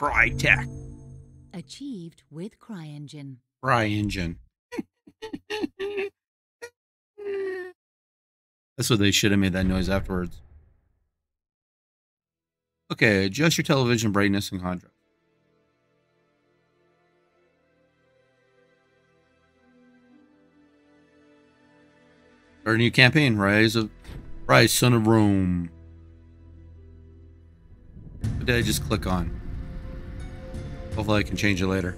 Crytek. Achieved with CryEngine. CryEngine. That's what they should have made that noise afterwards. Okay, adjust your television brightness and contrast. Start a new campaign, Rise, Son of Rome. What did I just click on? Hopefully I can change it later.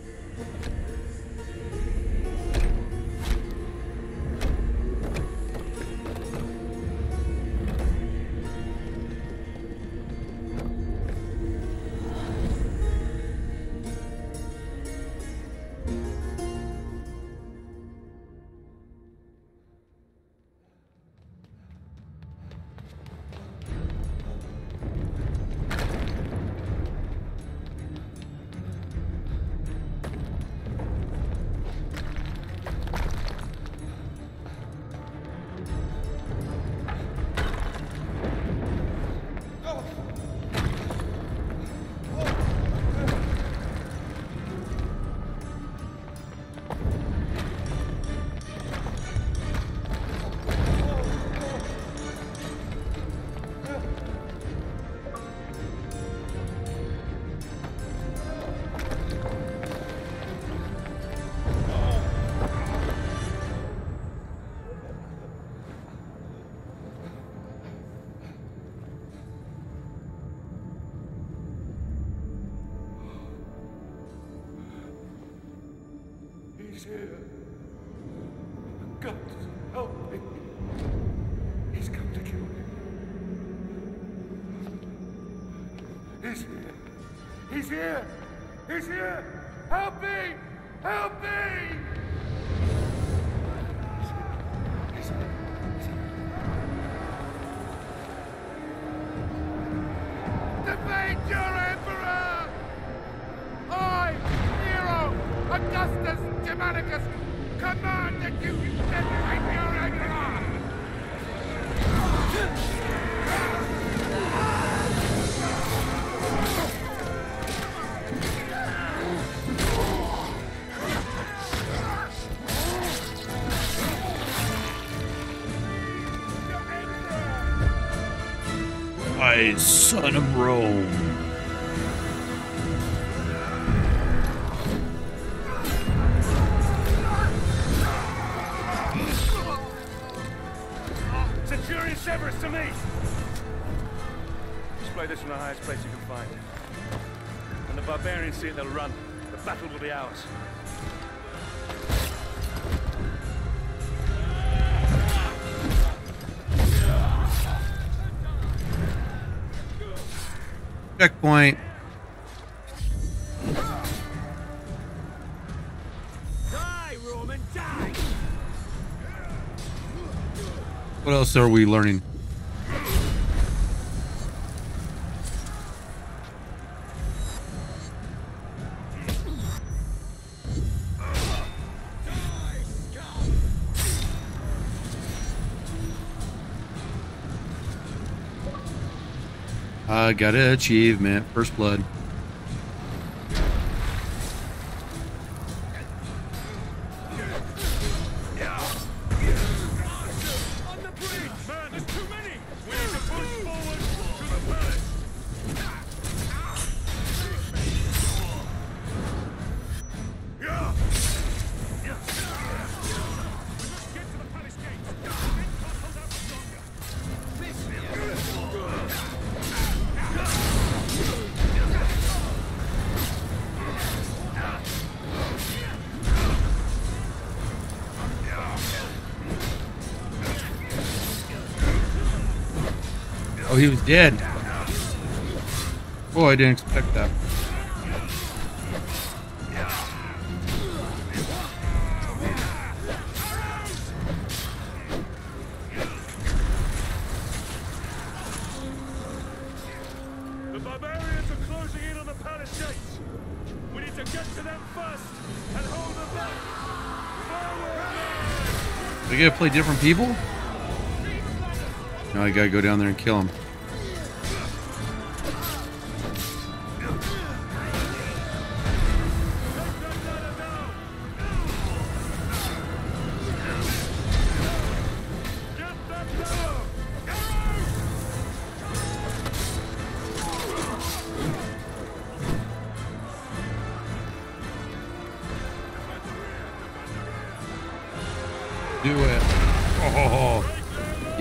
He's here. God, help me. He's come to kill me. He's here. He's here. He's here. Help me. Help me. He's here. Defend your emperor! I, Nero, Augustus Germanicus, command that you defend your emperor! I, Son of Rome. Centurion Severus to me! Display this from the highest place you can find. When the barbarians see it, they'll run. The battle will be ours. Checkpoint. Die, Roman, die! What else are we learning? I got an achievement. First blood. Oh, he was dead. Oh, I didn't expect that. The barbarians are closing in on the palace gates. We need to get to them first and hold them back. Forward! We gotta play different people? No, I gotta go down there and kill him.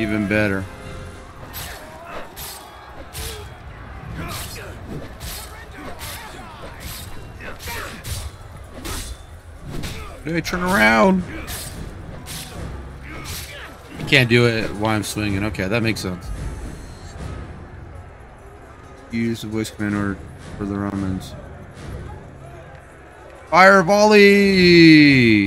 Even better. Hey, turn around. I can't do it while I'm swinging. Okay, that makes sense. Use the voice command order for the Romans. Fire volley!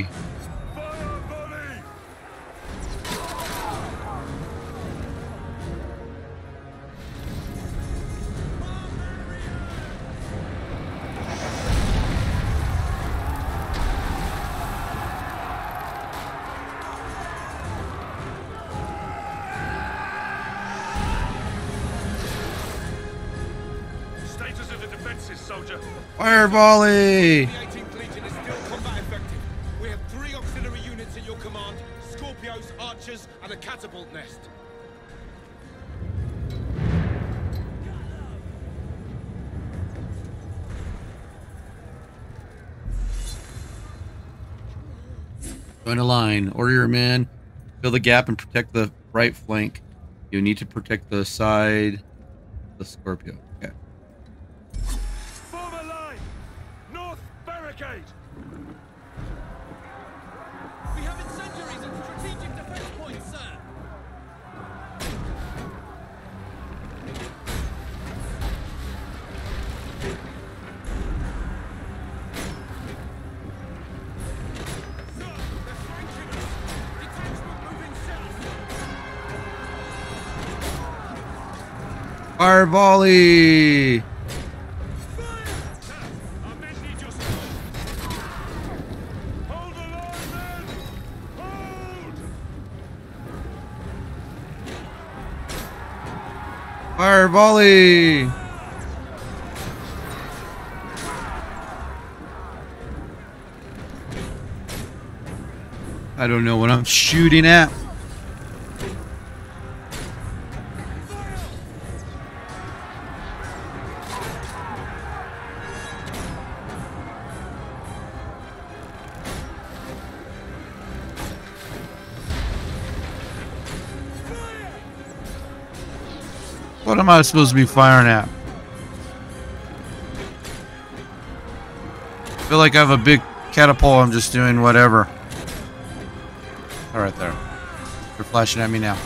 Status of the defenses, soldier. Fire volley! The 18th Legion is still combat effective. We have 3 auxiliary units in your command, Scorpios, Archers, and a catapult nest. Join a line. Order your men. Fill the gap and protect the right flank. You need to protect the side of the Scorpio. Okay. Form a line. North barricade. We have incendiaries at strategic defense points, sir. Sir, they're flanking us. Detachment moving south. Fire volley! Our men need your support. Hold the line, men. Hold. Fire volley! I don't know what I'm shooting at. What am I supposed to be firing at? I feel like I have a big catapult. I'm just doing whatever. All right, there. They're flashing at me now.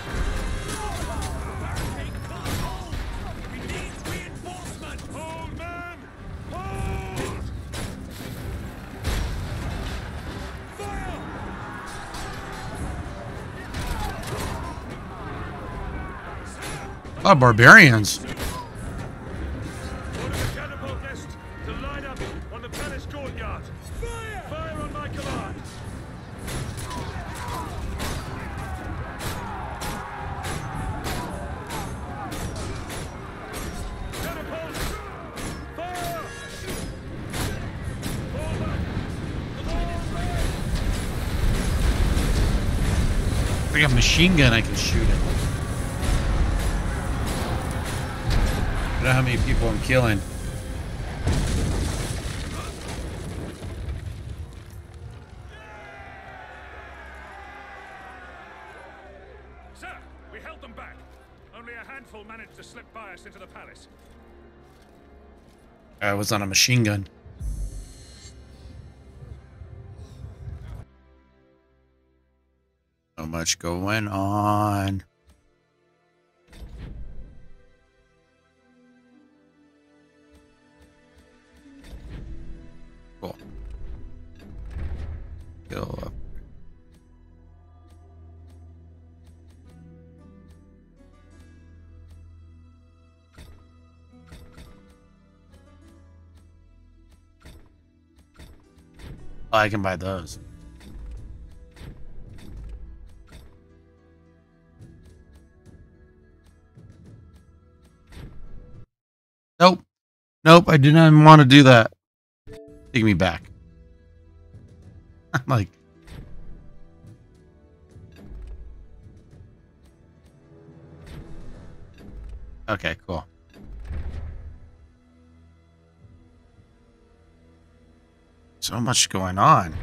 We need reinforcement. Hold, men. Hold. Fire. Oh, barbarians. Order the catapult nest to line up on the palace courtyard. Fire! Fire on my command. Catapult! Fire! Fall back! I got a machine gun. I can shoot it. I don't know how many people I'm killing. Sir, we held them back. Only a handful managed to slip by us into the palace. I was on a machine gun. So much going on. Cool. Go up. Oh, I can buy those. Nope. Nope, I did not even want to do that. Take me back. I'm like... Okay, cool. So much going on.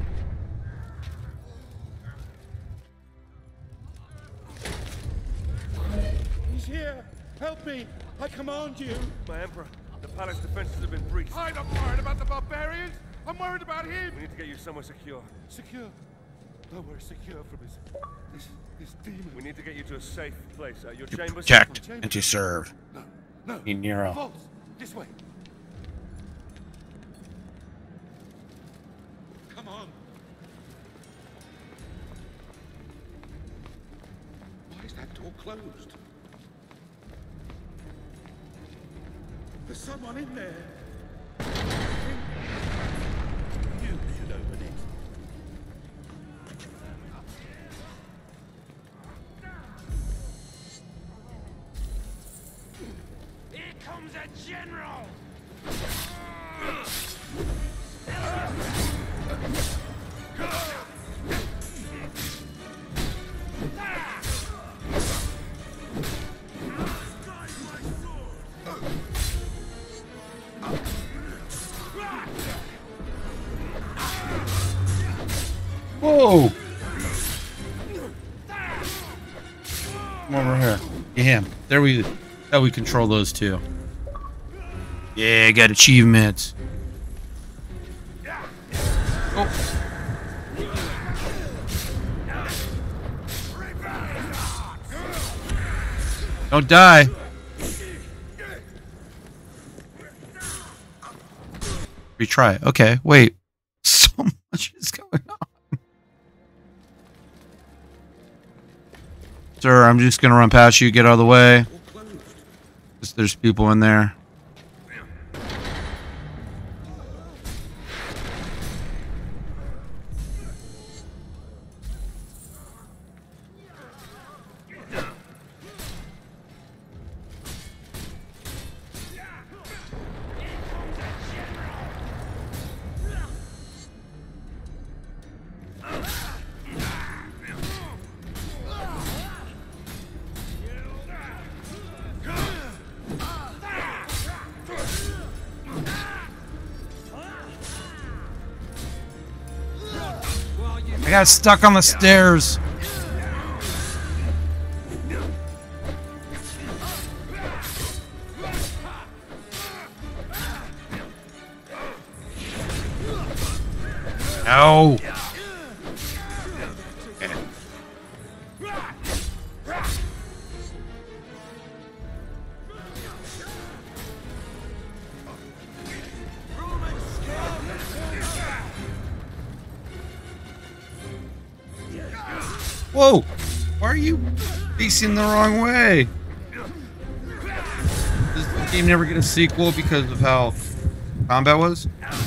here! Help me! I command you! My Emperor, the palace defenses have been breached. I'm not worried about the barbarians! I'm worried about him! We need to get you somewhere secure. Secure? Nowhere secure from this demon. We need to get you to a safe place. Your chambers? Protect and to serve. No. In Nero. Vaults! This way! Come on! Why is that door closed? There's someone in there. You should open it. Here comes a general! Whoa! Come over here. Get him. There we how we control those two. Yeah, I got achievements. Oh. Don't die. Retry. Okay, wait. So much is going on. Sir, I'm just gonna run past you, get out of the way. There's people in there. I got stuck on the stairs. No. Whoa! Why are you facing the wrong way? Does the game never get a sequel because of how combat was?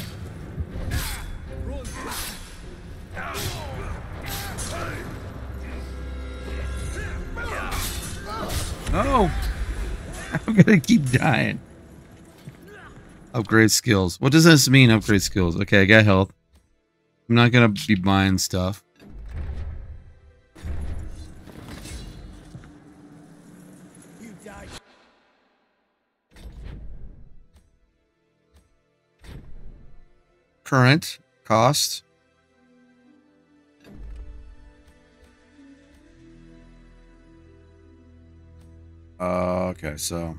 No! I'm gonna keep dying. Upgrade skills. What does this mean, upgrade skills? Okay, I got health. I'm not gonna be buying stuff. Current cost. Okay, so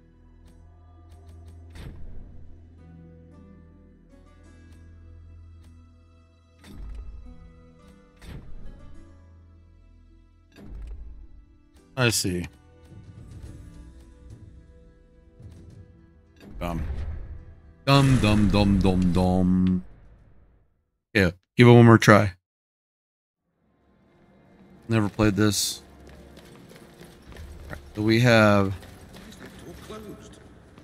I see. Dum dum dum dum dum. Yeah, give it one more try. Never played this. Right, so we have. Why is that door closed?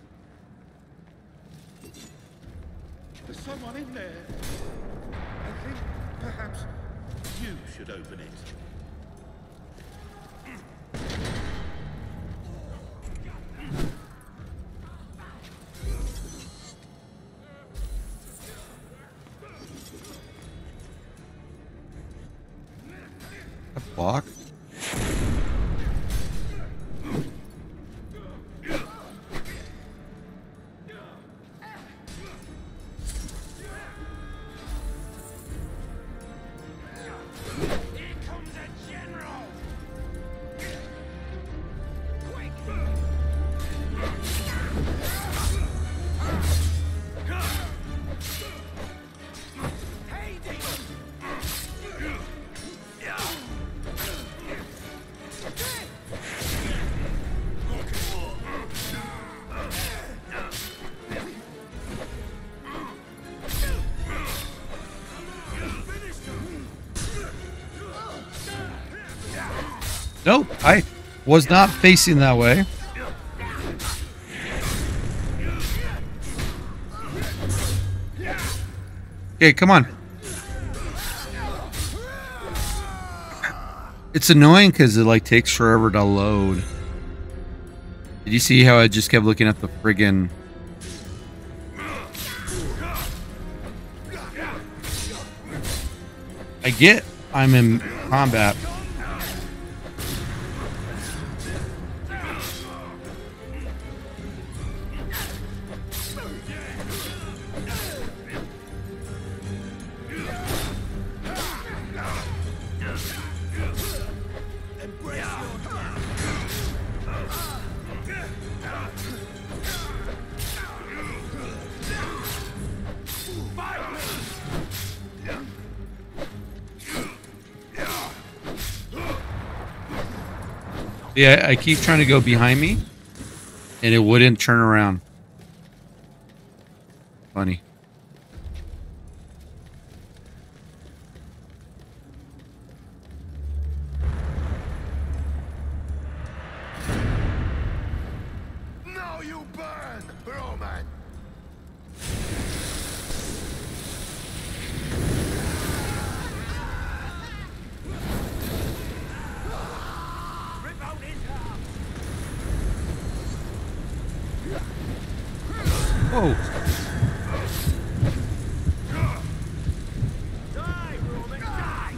There's someone in there. I think perhaps you should open it. A block? Nope, I was not facing that way. Okay, come on. It's annoying because it like takes forever to load. Did you see how I just kept looking at the friggin'... I get I'm in combat. Yeah, I keep trying to go behind me, and it wouldn't turn around. Funny. Now you burn, Roman! Oh. Die, Roman, die!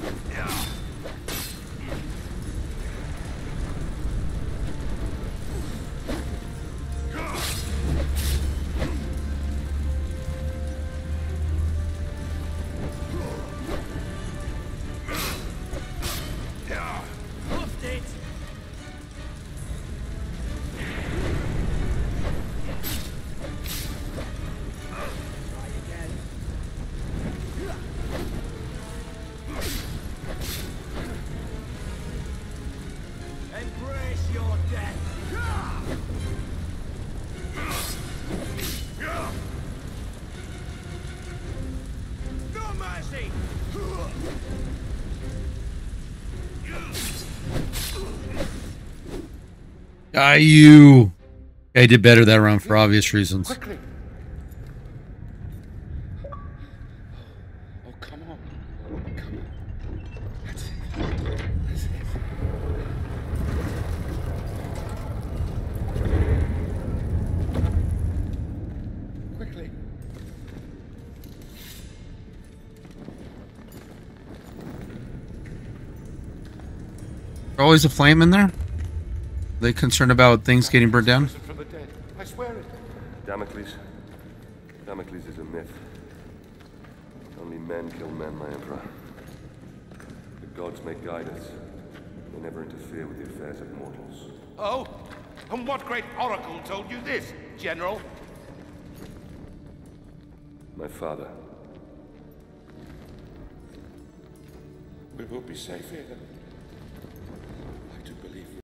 Hoofed it! Embrace your death! No mercy! You. I did better that round for obvious reasons. Quickly! Oh, come on. Come on. That's it. That's it. Quickly. Always a flame in there? Are they concerned about things getting burned down? From the dead. I swear it. Damocles. Damocles is a myth. Only men kill men, my emperor. The gods may guide us. They never interfere with the affairs of mortals. Oh? And what great oracle told you this, General? My father. We will be safe here. I do believe